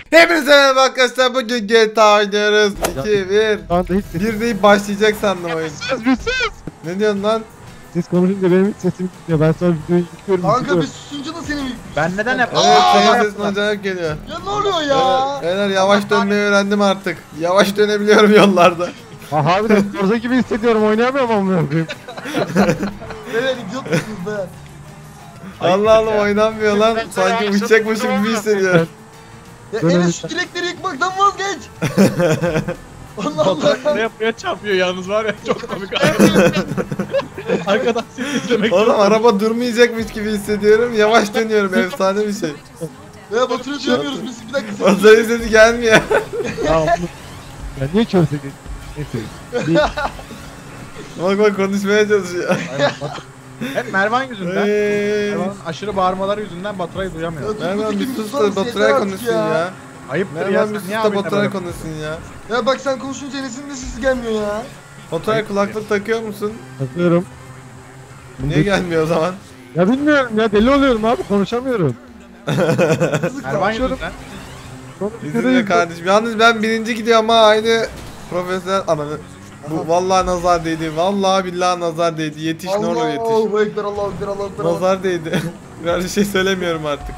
Hepinize merhaba arkadaşlar, bugün GTA oynuyoruz. 2, 1. Şu anda hiç sesim. Bir deyip başlayacak sandım oyun. Sus. Ne diyorsun lan? Siz konuşunca benim hiç sesim gitmiyor. Ben sonra videoyu yıkıyorum. Kanka bir susunca da senin... Ben neden hep... Evet, senin sesin acayip geliyor. Ya ne oluyor ya? Beyler yavaş dönmeyi öğrendim artık. Yavaş dönebiliyorum yollarda. Aha abi de Forza gibi hissediyorum. Oynayamıyorum amına koyayım. Beyler idiot musunuz beyler? Allah Allah, oynanmıyor lan. Sanki uçacakmışım gibi hissediyorum. Ya Dönelim Enes şu sen. direkleri yıkmaktan vazgeç. Allah Fotoğraf Allah. buraya çarpıyor yalnız var ya, çok komik. Arkadan seni izlemek Oğlum araba durmayacakmış gibi hissediyorum. Yavaş dönüyorum, efsane bir şey. Ya Batur'u duyamıyoruz biz, bir dakika. Fazla sesi gelmiyor. Ya niye körse geç? Neyse. Bak konuşmaya çalışıyor. Hep Mervan yüzünden. Mervan'ın aşırı bağırmaları yüzünden Baturay'ı duyamıyor. Mervan bir sus da Baturay konuşsun ya. Ayıptır ya, Mervan bir sen sus niye da abinle Baturay böyle? konuşsun ya. Ya bak sen konuşunca Enes'in de sesi gelmiyor ya. Baturay kulaklık takıyor musun? Takıyorum. Niye gelmiyor o zaman? Ya bilmiyorum ya, deli oluyorum abi, konuşamıyorum. Mervan yüzünden. Bizimle kardeşim. Yalnız ben birinci gidiyorum ama aynı profesyonel ananı. Bu vallahi nazar değdi. Vallahi billahi nazar değdi. Yetiş ne olur yetiş. Allahu Ekber, Allahu Ekber, Allahu Ekber. Nazar değdi. Biraz bir şey söylemiyorum artık.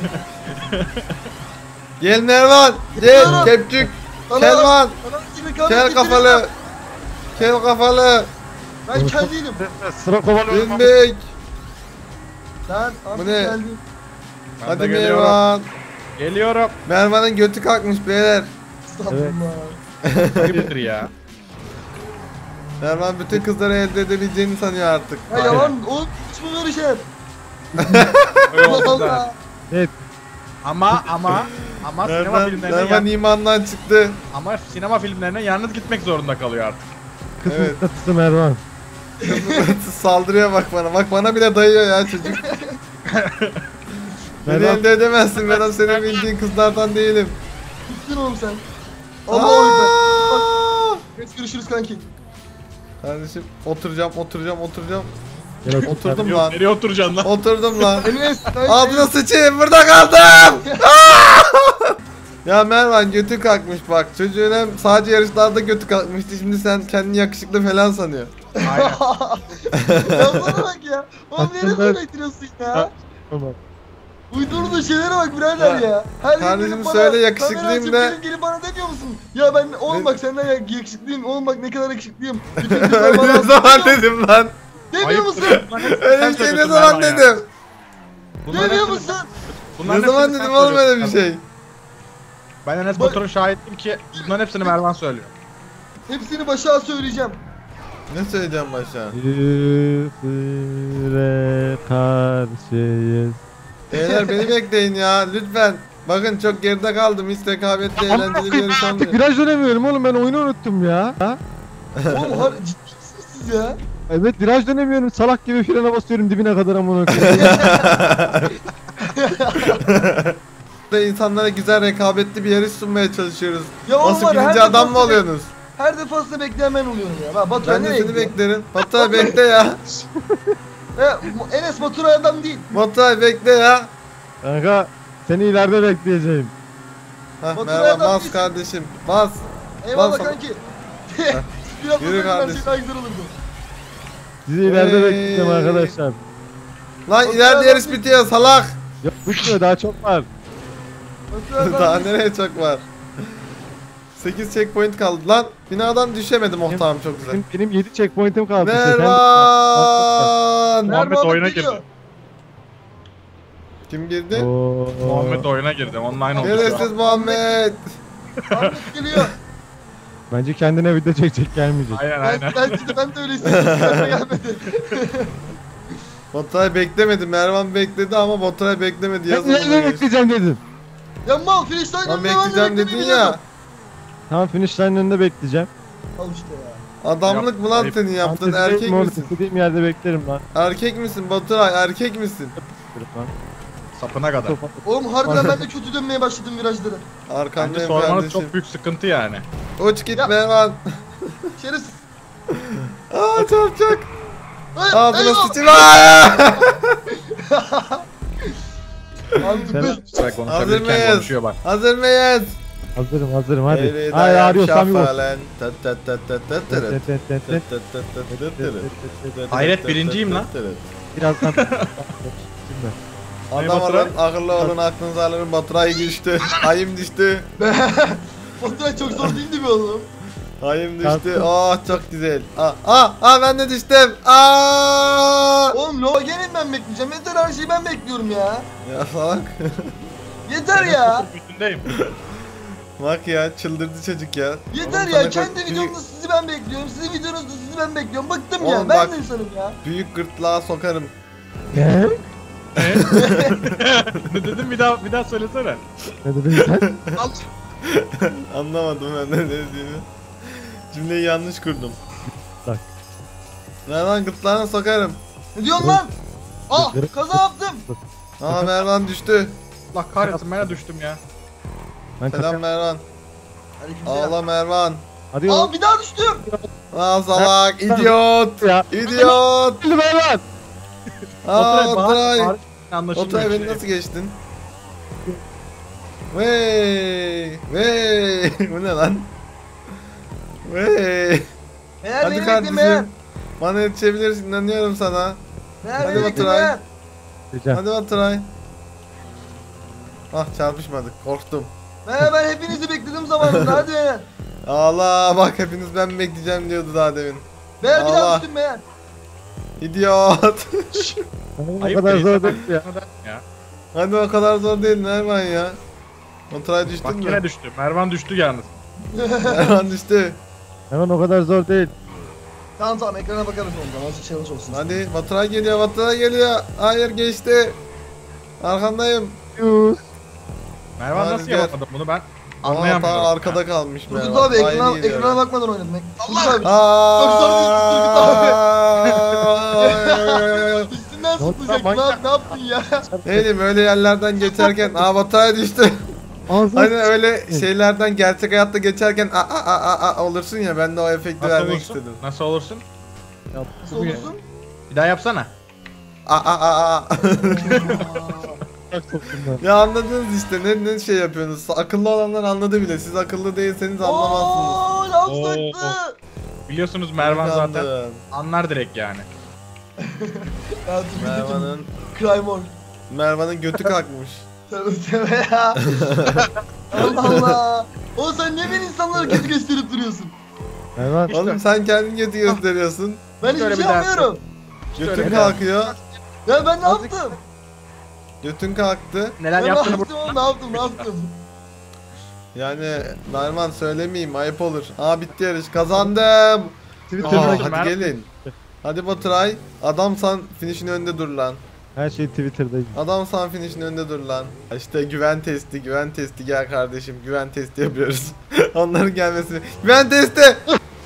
Gel Mervan. Gel kepçük. Kelvan. Kel kafalı. Kel kafalı. Ben kel değilim. Sıra kovalıyorum. Dinbek. Sen Bu ne? geldin. Ben Hadi de geliyorum. Mervan. Geliyorum. Mervan'ın götü kalkmış beyler. Estağfurullah. Ayıptır ya. Mervan bütün kızları elde edebileceğini sanıyor artık. Ya yalan oğlum, hiç mi böyle şey? Öyle Allah oldu da. Allah. Evet. Ama sinema Mervan imandan çıktı. sinema filmlerine yalnız gitmek zorunda kalıyor artık. Kızın Evet. statısı Mervan. Saldırıya bak bana. Bak bana bile dayıyor ya çocuk. Beni Mervan. elde edemezsin. Ben senin bildiğin kızlardan değilim. Gittin oğlum sen. Allahu Ekber. Aa! Biz görüşürüz kanki. Kardeşim oturacağım. Gel otur. Oturdum lan. Nereye oturacaksın lan? Oturdum lan. Enes. Ağzına sıçayım, burada kaldım. Aa! Ya Mervan götü kalkmış bak. Çocuğun hem sadece yarışlarda götü kalkmıştı. Şimdi sen kendini yakışıklı falan sanıyor. Aynen. Ya sana bak ya. Oğlum niye Aslında- böyle ettiriyorsun ya? Tamam. Uydurduğun şeylere bak birader ya. Her gün Kardeşim gelip bana- söyle, yakışıklıyım kamera açıp de. Gelip bana demiyor musun? Ya ben oğlum Ne- bak senden yakışıklıyım. Oğlum bak ne kadar yakışıklıyım. Bütün kızlar bana Ne zaman dedim lan? Demiyor musun? Öyle bir şey ne zaman dedim? Demiyor musun? Ne zaman dedim oğlum öyle bir şey? Ben Enes Bak- Batur'un şahidim ki bunların hepsini Mervan söylüyor. Hepsini başa söyleyeceğim. Ne söyleyeceğim başa? Bir süre karşıyız. Beyler beni bekleyin ya lütfen. Bakın çok geride kaldım. Hiç rekabetli eğlenceli bir yarış Artık olmuyor. viraj dönemiyorum oğlum, ben oyunu unuttum ya. Ha? Oğlum ciddi misiniz siz ya? Evet, viraj dönemiyorum, salak gibi frene basıyorum dibine kadar amına koyayım. Burada insanlara güzel rekabetli bir yarış sunmaya çalışıyoruz. Ya oğlum Nasıl var ya, birinci her adam mı defasında- oluyorsunuz? Her defasında bekleyen ben oluyorum ya. Bak Baturay Ben de nereye seni gidiyor? beklerim. Baturay bekle ya. Enes Baturay adam değil. Baturay bekle ya. Kanka seni ileride bekleyeceğim. Hah Baturay merhaba, adam bas değil. kardeşim bas. Eyvallah Bas- kanki. Biraz Yürü da her kardeşim. şey daha güzel olurdu. Sizi ileride Hey. bekleyeceğim arkadaşlar. Lan Baturay ileride adam yarış değil. bitiyor salak. Yok bitmiyor, daha çok var. Baturay adam Daha değil. nereye çok var. 8 checkpoint kaldı lan. Binadan düşemedim ortağım çok güzel. Benim 7 checkpoint'im kaldı. Mervan. Muhammed Mervan oyuna geliyor. girdi. Kim girdi? Muhammed oyuna girdi. Online oldu. şu an. Şerefsiz Muhammed. Ahmet geliyor. Bence kendine video çekecek, gelmeyecek. Aynen Ben, aynen. ben de öyle istedim. Kendime gelmedi. Baturay beklemedi. Mervan bekledi ama Baturay beklemedi. Ben Yazın ileride bekleyeceğim dedim. Ya mal finish line'ın Lan bekleyeceğim dedin ya. Tamam, finish line'ın önünde bekleyeceğim. Al işte ya. Adamlık mı lan Ayıp. senin yaptığın? Fantezi Erkek değil mi oğlum? misin? İstediğim yerde beklerim lan. Erkek misin Baturay? Erkek misin? Lan. Sapına kadar. Oğlum harbiden ben de kötü dönmeye başladım virajları. Bence Arkandayım sormanız kardeşim. çok büyük sıkıntı yani. Uç git Ya. Mervan. Şerefsiz. Aa çarpacak. Hayır, Ağzına eyvah. sıçayım. Aa! Abi Sen- dur. Bak Hazır konuşabilirken mıyız? konuşuyor bak. Hazır mıyız? Hazırım hadi. Eğri Hayır dayak arıyorsam yok. şafalen. Tat tat tat tat tat tırıt. Tat tat tat tat tat tırıt. Hayret, birinciyim lan. Birazdan. Şimdi. Adam olun, akıllı olun, aklınızı alın. Baturay düştü. Ayım düştü. Fotoğraf çok zor değildi mi oğlum? Ayım düştü. Çarptım. Oh çok güzel. Ben de düştüm. Oğlum Logan'in ben bekleyeceğim. Yeter her şeyi ben bekliyorum ya. Ya salak. Yeter ya. Üstündeyim. Bak ya çıldırdı çocuk ya. Yeter Oğlum ya. sana Kendi büyük- videomda sizi ben bekliyorum. Sizin videonuzda sizi ben bekliyorum. Bıktım Oğlum ya. bak. Ben de insanım ya. Büyük gırtlağa sokarım. Ne? Ne dedim bir daha söylesene. Ne dedin sen? Anlamadım ben de ne dediğini. Cümleyi yanlış kurdum. Bak. Mervan gırtlağına sokarım. Ne diyorsun lan? Ah kaza yaptım. Mervan düştü. Allah kahretsin ben de düştüm ya. Ben Selam kaçıyorum. Mervan. Aleykümselam. Ağla Mervan. Hadi yol. Aa bir daha düştüm. Salak, idiot. Ya. İdiot. Hadi ver lan. Oturay. Anlaşılmıyor. Oturay beni işte. nasıl geçtin? Vey. Bu ne lan? Vey. Eğer Hadi beni kardeşim. beklemeyen. Bana yetişebilirsin, inanıyorum sana. Eğer Hadi beni Baturay. beklemeyen. Diyeceğim. Hadi Baturay. Çarpışmadık, korktum. Ben hepinizi bekledim zamanında. Hadi beğen. Allah bak hepiniz ben bekleyeceğim diyordu daha demin. Beğen bir Allah. daha düştüm beğen. İdiot. O Ayıp kadar değil, zor sen değil ya. ya. Hadi o kadar zor değil Mervan ya. Baturay düştün Bak mü? yine düştü. Mervan düştü yalnız. Mervan düştü. Hemen o kadar zor değil. Tamam ekrana bakarız ondan. Azıcık challenge olsun. Hadi Baturay geliyor. Hayır geçti. Arkandayım. Yus. Mervan Hadi nasıl gel. yapamadı bunu ben Ama anlayamıyorum. ta arkada kalmış Turgut Mervan. abi Aynı ekrana, gidiyor. ekrana bakmadan oynadım. Allah abi. Aaaaaa. Üstünden Ne oldu sıkılacak. lan, Ne yaptın ya? Ne diyeyim öyle yerlerden geçerken Baturay düştü. Ağzına Hani öyle şeylerden gerçek hayatta geçerken olursun ya ben de o efekti Nasıl vermek olursun? istedim. Nasıl olursun? Nasıl olursun? Bir daha yapsana. sıcak soktum ben. Ya anladınız işte ne şey yapıyorsunuz. Akıllı olanlar anladı bile. Siz akıllı değilseniz anlamazsınız. Ooo laf Oo. saktı. Biliyorsunuz Mervan zaten Anladım. anlar direkt yani. Ya Turgut'un Mervan'ın Crymore. götü kalkmış. Tövbe tövbe ya. Allah Allah. Oğlum sen niye beni insanlara kötü gösterip duruyorsun? Mervan. Oğlum sen kendin götü gösteriyorsun. Ben hiçbir Şöyle şey bir daha yapmıyorum. Götün öyle kalkıyor. Ya ben ne Azıcık- yaptım? Götün kalktı. Neler Ben ne yaptığını yaptım oğlum, ne yaptım ne yaptım? Yani Mervan söylemeyeyim ayıp olur. Bitti yarış kazandım. Twitter'da Hadi Mervan- gelin. Hadi Baturay. Adamsan finish'in önünde dur lan. her şey Twitter'dayım. Adamsan finish'in önünde dur lan. İşte güven testi gel kardeşim. Güven testi yapıyoruz. Onların gelmesini. Güven testi.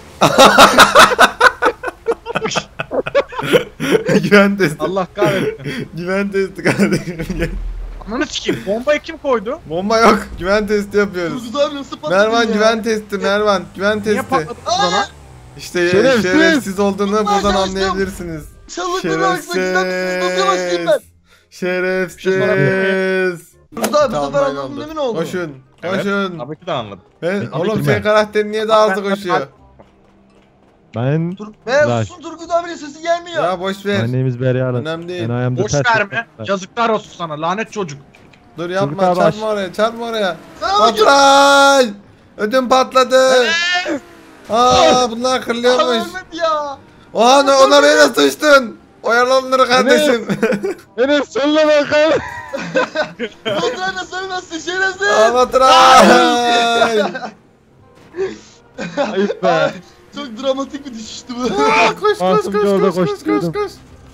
Güven testi. Allah kahretsin. Güven testi kardeşim. Gel. Ananı sikeyim. Bombayı kim koydu? Bomba yok. Güven testi yapıyoruz. Turgut abi nasıl patladın Mervan ya? güven testi Mervan. Güven Niye testi. patladı o zaman? İşte Şerefsiz. şerefsiz olduğunu Tutmaya buradan çalıştım. anlayabilirsiniz. Çalıkları aksak sizden misiniz? Nasıl yavaşlayayım ben? Şerefsiz. Turgut abi bu Tamam, sefer böyle anladım oldu. emin oldum. Koşun. Evet. Koşun. Tabii ki de anladım. Oğlum ki senin ben. karakterin niye daha hızlı koşuyor? Ben Be Rush. susun Turgut abinin sesi gelmiyor. Ya boş ver. My name is Barry Allen. Önemli değil. And I am the Boş perfect verme. man. Yazıklar olsun sana lanet çocuk. Dur yapma Turgut abi çarpma oraya çarpma oraya. Sana bakıyorum. Baturay! Ödüm patladı. Bunlar Abi kırılıyormuş. ölmedi ya. Oha ona beni nasıl düştün? Oyalan onları kardeşim. Enes söyle bakalım. Baturay nasıl ölmezsin şerefsiz. Baturay! Ayıp be. Ay, çok dramatik bir düşüştü bu. Koş koş Masumca koş orada koş koş koş koşturuyordum. koş.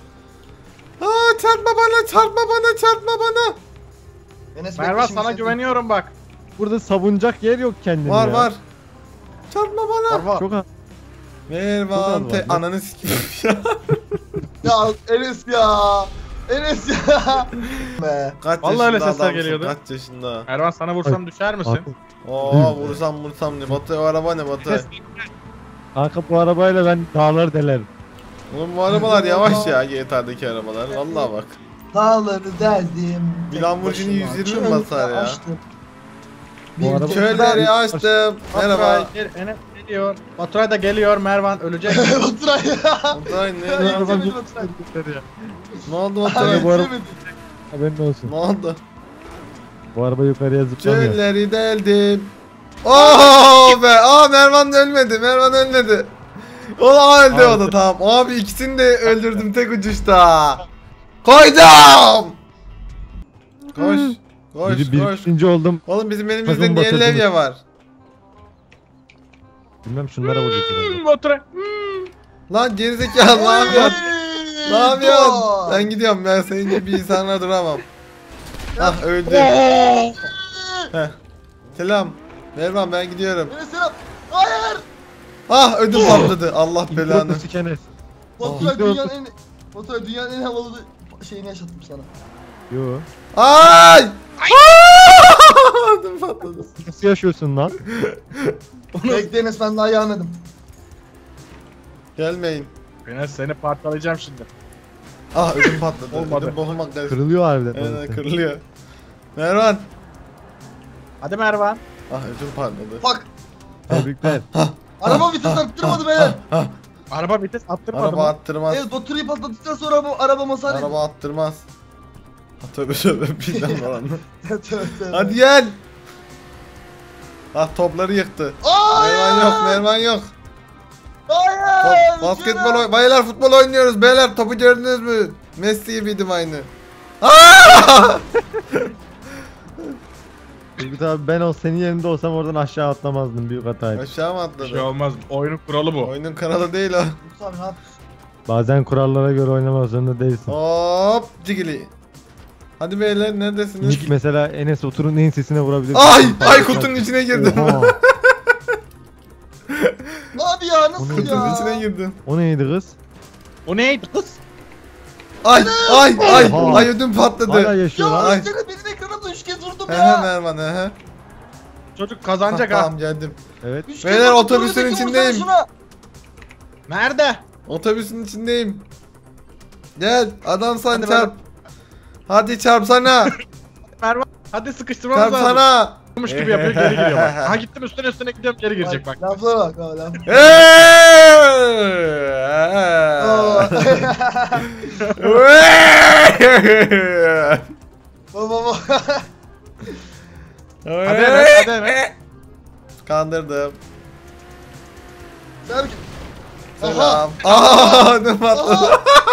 Çarpma bana. Enes Mervan bekle, şimdi sana sen- güveniyorum bak. Burada savunacak yer yok kendine Var ya. var. Çarpma bana. Çok az. Mervan Çok az var. ananı sikeyim. Ya Enes ya. Enes ya. Be. Kaç Vallahi öyle yaşında sesler adamsın, geliyordu. Kaç yaşında? Mervan sana vursam düşer misin? Kanka, Vursam ne? Batu o araba ne Batu? kanka bu arabayla ben dağları delerim. Oğlum bu arabalar yavaş ya GTA'daki arabalar. Vallahi bak. Dağları deldim. Bir Lamborghini 120 mi basar ya? Bu araba- Çölleri açtım. Merhaba. Baturay Enes geliyor. Baturay da geliyor. Mervan ölecek. Oturay ya. Oturay ne? Oturay Ne oldu? yetişemedim Oturay. Ne oldu Abi Oturay? bu araba- yetişemedim. Haberin olsun. Ne oldu? Bu araba yukarıya zıplamıyor. Çölleri deldim. Oh be! Aa Mervan ölmedi. Mervan ölmedi. O da öldü o da tamam. Abi ikisini de öldürdüm tek uçuşta. Koydum. Koş. Koş Biri koş. birinci oldum. Oğlum bizim elimizde Takım niye batırdınız. levye var? Bilmem şunlara vuracak herhalde. Baturay. Lan gerizekalı ne yapıyorsun? Hey, Ne yapıyorsun? Doğa. Ben gidiyorum ben senin gibi bir insanla duramam. Ah öldü. Heh. Selam. Mervan ben gidiyorum. Enes selam. Hayır. Ah ödüm patladı. Allah belanı. İlk otobüsü Enes. Oturay Oh. dünyanın en havalı şeyini yaşattım sana. Yo. Ay! Ödüm patladı. Nasıl yaşıyorsun lan? Bekle Enes ben daha yanmadım. Gelmeyin. Enes seni parçalayacağım şimdi. Ah ödüm patladı. Olmadı. Ödüm boğulmak dersi. Kırılıyor harbiden. Evet orası. kırılıyor. Mervan. Hadi Mervan. Ah ödüm patladı. Bak. Tebrikler. Araba vites arttırmadı beyler. Araba vites attırmadı Araba mı? attırmaz. Evet Baturay'ı patlattıktan sonra araba masar edin. Araba attırmaz. Ha tövbe tövbe birden var anladın. Tövbe tövbe. Hadi gel. Ah topları yıktı. Hayır. Mervan yok, Mervan yok. Hayır. Basketbol baylar futbol oynuyoruz beyler topu gördünüz mü? Messi gibiydim aynı. Aa! Turgut abi ben senin yerinde olsam oradan aşağı atlamazdım, büyük hataydı. Aşağı mı Bir şey atladı? olmaz. Oyunun kuralı bu. Oyunun kanalı değil o. Abi ne yapıyorsun? Bazen kurallara göre oynamak zorunda değilsin. Hop cigili. Hadi beyler neredesiniz? Nick mesela Enes oturun en sesine vurabilir. Ay! Ay kutunun içine girdim. Oha. Abi ya nasıl Onun Kutunun ya? içine girdim. O neydi kız? O neydi kız? Ay! Ay! Ay! Oha. Ay ödüm patladı. Hala yaşıyor Ya lan. Ay. seni benim ekranımda 3 kez vurdum Hehe ya. Mervan hehe. Çocuk kazanacak ha. Tamam geldim. Evet. 3 Beyler, vurdum, otobüsün Turgut'u içindeyim. vursana şuna. Nerede? Otobüsün içindeyim. Gel adamsan Hadi çarp. Hadi çarpsana. Mervan. Hadi sıkıştırmamız lazım. Çarpsana. Mış gibi yapıyor geri giriyor bak. Ha gittim üstüne gidiyorum geri girecek bak. Laflara bak abi laf. Baba baba. Hadi Enes, hadi Enes. Kandırdım. Serk. Selam. Aa, ne patladı.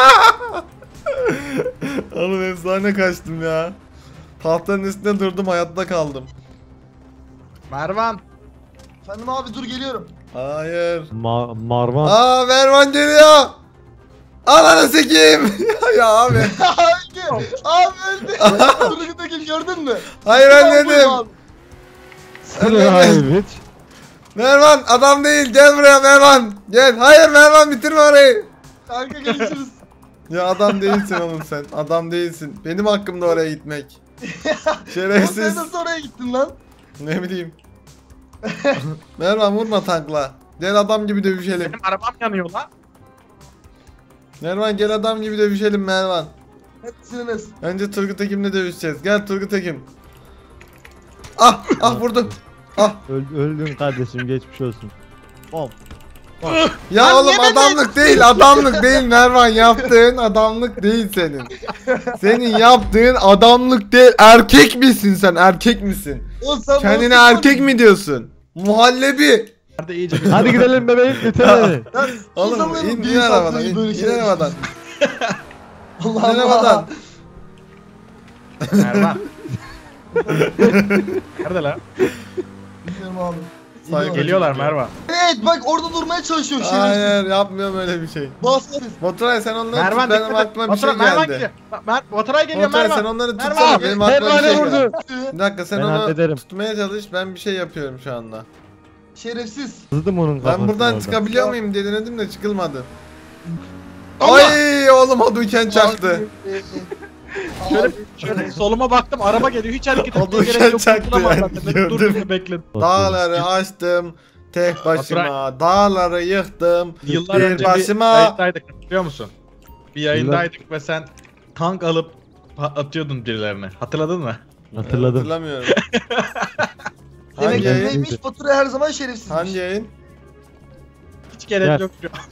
Oğlum efsane kaçtım ya. Tahtanın üstünde durdum hayatta kaldım. Mervan. Efendim abi dur geliyorum. Hayır. Marvan. Aa Mervan geliyor. Ananı sikeyim. Ya abi. öldü. Abi öldü. Turgut'u gördün mü? Hayır ölmedim. Abi. Evet. Mervan adam değil gel buraya Mervan. Gel. Hayır Mervan bitirme orayı. Kanka görüşürüz. Ya adam değilsin oğlum sen. Adam değilsin. Benim hakkımda oraya gitmek. Şerefsiz. Sen nasıl oraya gittin lan? Ne bileyim. Mervan vurma tankla. Gel adam gibi dövüşelim. Benim arabam yanıyor lan. Mervan gel adam gibi dövüşelim Mervan. Hepsini Enes. Önce Turgut Ekim'le dövüşeceğiz. Gel Turgut Ekim. Ah ah vurdum. Ah. Öldün kardeşim, geçmiş olsun. Bom. Ya Lan oğlum yemedim. adamlık değil adamlık değil Mervan yaptığın adamlık değil senin. Senin yaptığın adamlık değil. Erkek misin sen erkek misin? Oğlum sen Kendine bana erkek mi diyorsun? Muhallebi. Nerede iyice bir Hadi gidelim bebeğim, yeter beni. Ya, Oğlum insanların in, bir in arabadan insanlığı in, böyle in şeyler arabadan. Allah İn Allah. arabadan. Mervan. Nerede lan? Bilmiyorum abi. Saygı. Geliyorlar Mervan. Evet bak orada durmaya çalışıyor şerefsiz. Hayır yapmıyorum öyle bir şey. Bas. Baturay sen onları Mervan tut benim dikkat et. aklıma bir şey Baturay, Mervan geldi. geliyor. Baturay geliyor Baturay sen Mervan. onları Mervan, tutsana benim aklıma bir Mervan'ı şey vurdu. geldi. Bir dakika sen Ben onu hallederim. tutmaya çalış ben bir şey yapıyorum şu anda. Şerefsiz. Sızdım onun kafasına. Ben buradan oradan. çıkabiliyor muyum diye denedim de çıkılmadı. Allah! Ay oğlum Hadouken çaktı. Şöyle soluma baktım araba geliyor hiç hareket etmeye Oldu, gerek yok. çaktı Kurtulamam yani, zaten. gördüm. Durdum bekledim. Dağları açtım tek başıma. Dağları yıktım Yıllar bir önce bir başıma. yayındaydık biliyor musun? Bir yayındaydık ve sen tank alıp atıyordun birilerine. Hatırladın mı? Hatırladım. Hatırlamıyorum. Demek Hangi ki yayın? neymiş? Batura her zaman şerefsizmiş. Hangi yayın? Hiç gerek Gel. yok.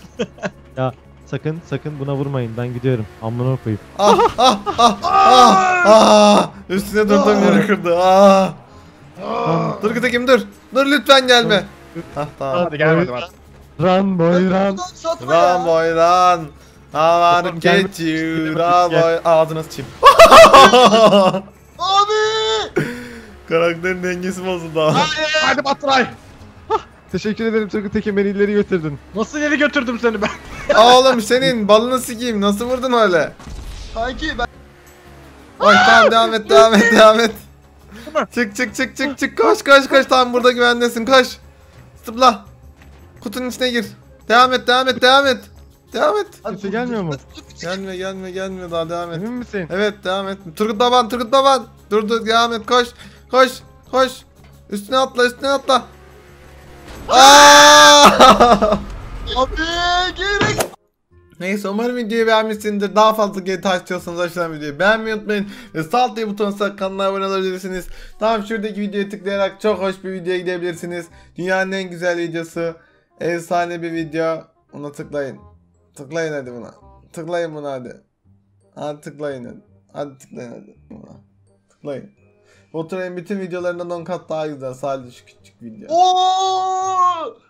Sakın buna vurmayın. Ben gidiyorum. Amına koyayım. Üstüne durdum yere kırdı. Dur Gıtekim dur. Dur lütfen gelme. Tamam. Hadi gelmedim hadi. Run boy run. Satma Run ya. boy run. I wanna Tamam, get gelme. you. Run boy. Ağzına sıçayım. Abi. Karakterin dengesi bozuldu abi. Hadi Baturay. Teşekkür ederim Turgut Tekin, beni ileri götürdün. Nasıl ileri götürdüm seni ben? Oğlum senin balını sikeyim. Nasıl vurdun öyle? Kanki ben Ay tamam devam et. Çık koş tamam burada güvendesin koş. Zıpla. Kutunun içine gir. Devam et. Kimse gelmiyor mu? Gelmiyor daha devam et. Emin misin? Evet devam et. Turgut baban. Dur devam et koş. Üstüne atla. abi gerek. Neyse umarım videoyu beğenmişsinizdir. Daha fazla GTA istiyorsanız aşağıdan videoyu beğenmeyi unutmayın. Ve sağ alt butonuna kanala abone olabilirsiniz. Tamam şuradaki videoya tıklayarak çok hoş bir videoya gidebilirsiniz. Dünyanın en güzel videosu. Efsane bir video. Ona tıklayın. Tıklayın hadi buna. Tıklayın buna hadi. Hadi tıklayın hadi. Hadi tıklayın hadi. Buna. Tıklayın. Baturay'ın bütün videolarından 10 kat daha güzel. Sadece şu küçük video. Oo!